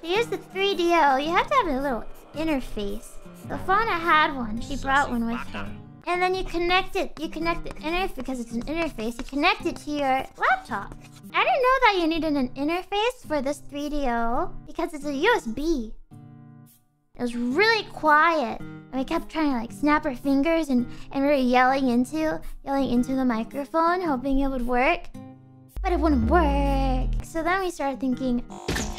To use the 3DO, you have to have a little interface. The Fauna had one. She brought one with her. And then you connect it. You connect the interface because it's an interface. You connect it to your laptop. I didn't know that you needed an interface for this 3DO because it's a USB. It was really quiet. And we kept trying to like snap our fingers and we were yelling into the microphone, hoping it would work. But it wouldn't work. So then we started thinking,